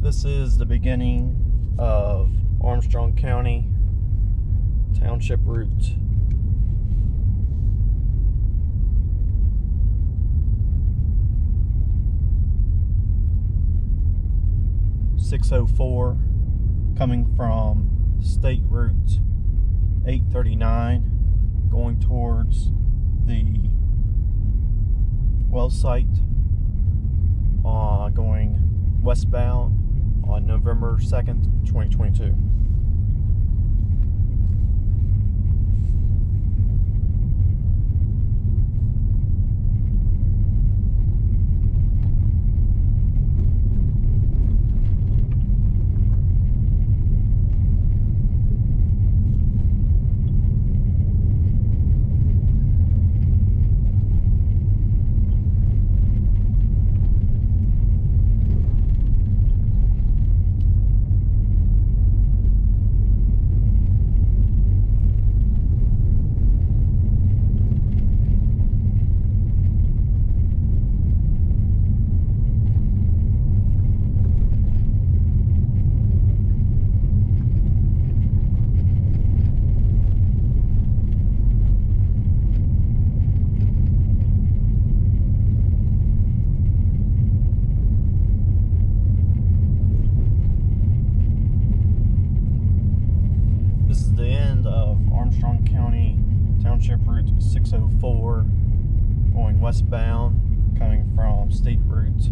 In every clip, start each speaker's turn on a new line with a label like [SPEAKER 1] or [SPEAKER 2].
[SPEAKER 1] This is the beginning of Armstrong County Township Route. .604 coming from State Route 839 going towards the well site, going westbound on November 2nd, 2022. This is the end of Armstrong County Township Route 604 going westbound, coming from State Route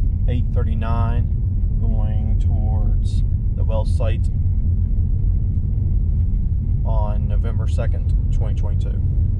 [SPEAKER 1] 839 going towards the well site on November 2nd, 2022.